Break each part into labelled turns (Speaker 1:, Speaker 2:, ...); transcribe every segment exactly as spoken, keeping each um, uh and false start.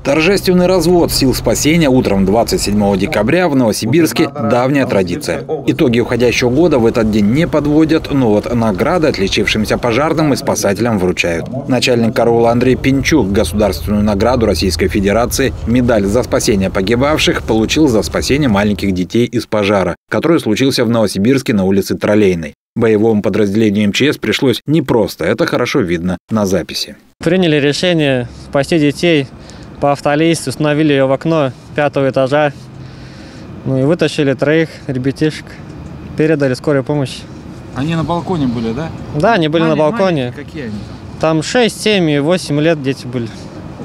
Speaker 1: Торжественный развод сил спасения утром двадцать седьмого декабря в Новосибирске – давняя традиция. Итоги уходящего года в этот день не подводят, но вот награды отличившимся пожарным и спасателям вручают. Начальник караула Андрей Пинчук государственную награду Российской Федерации медаль за спасение погибавших получил за спасение маленьких детей из пожара, который случился в Новосибирске на улице Троллейной. Боевому подразделению эм че эс пришлось непросто, это хорошо видно на записи.
Speaker 2: Приняли решение спасти детей по автолесте, установили ее в окно пятого этажа, ну и вытащили троих ребятишек, передали скорой помощи.
Speaker 3: Они на балконе были, да?
Speaker 2: Да, они были
Speaker 3: Маленькие,
Speaker 2: на балконе.
Speaker 3: Какие они?
Speaker 2: Там шесть, семь и восемь лет дети были.
Speaker 3: Ух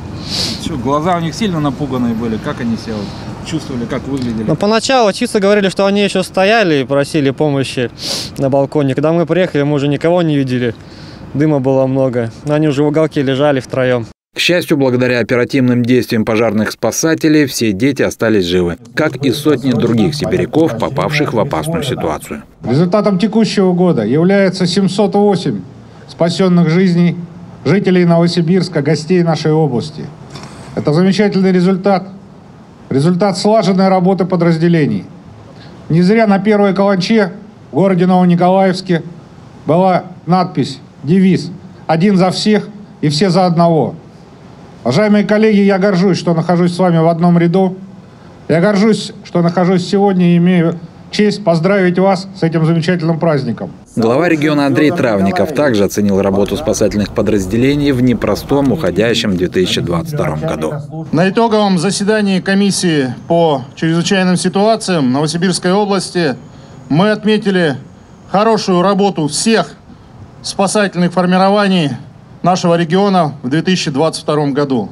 Speaker 3: ты. Что, глаза у них сильно напуганные были? Как они себя чувствовали, как выглядели?
Speaker 2: Ну, поначалу чисто говорили, что они еще стояли и просили помощи на балконе. Когда мы приехали, мы уже никого не видели. Дыма было много. Они уже в уголке лежали втроем.
Speaker 1: К счастью, благодаря оперативным действиям пожарных спасателей, все дети остались живы, как и сотни других сибиряков, попавших в опасную ситуацию.
Speaker 4: Результатом текущего года является семьсот восемь спасенных жизней жителей Новосибирска, гостей нашей области. Это замечательный результат. Результат слаженной работы подразделений. Не зря на первой каланче в городе Новониколаевске была надпись, девиз «Один за всех и все за одного». Уважаемые коллеги, я горжусь, что нахожусь с вами в одном ряду. Я горжусь, что нахожусь сегодня и имею честь поздравить вас с этим замечательным праздником.
Speaker 1: Глава региона Андрей Травников также оценил работу спасательных подразделений в непростом уходящем две тысячи двадцать втором году.
Speaker 5: На итоговом заседании комиссии по чрезвычайным ситуациям Новосибирской области мы отметили хорошую работу всех спасательных формирований нашего региона в две тысячи двадцать втором году.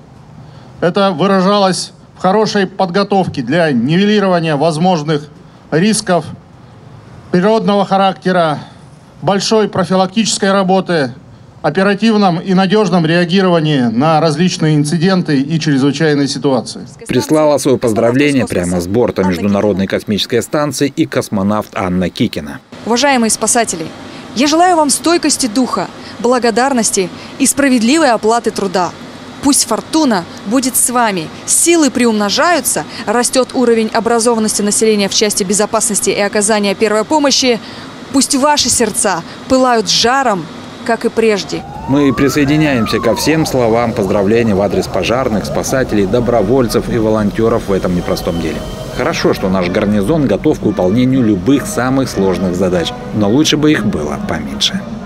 Speaker 5: Это выражалось в хорошей подготовке для нивелирования возможных рисков природного характера, большой профилактической работы, оперативном и надежном реагировании на различные инциденты и чрезвычайные ситуации.
Speaker 1: Прислала свое поздравление прямо с борта Международной космической станции и космонавт Анна Кикина.
Speaker 6: Уважаемые спасатели, я желаю вам стойкости духа, благодарности и справедливой оплаты труда. Пусть фортуна будет с вами, силы приумножаются, растет уровень образованности населения в части безопасности и оказания первой помощи. Пусть ваши сердца пылают жаром, как и прежде.
Speaker 1: Мы присоединяемся ко всем словам поздравления в адрес пожарных, спасателей, добровольцев и волонтеров в этом непростом деле. Хорошо, что наш гарнизон готов к выполнению любых самых сложных задач, но лучше бы их было поменьше.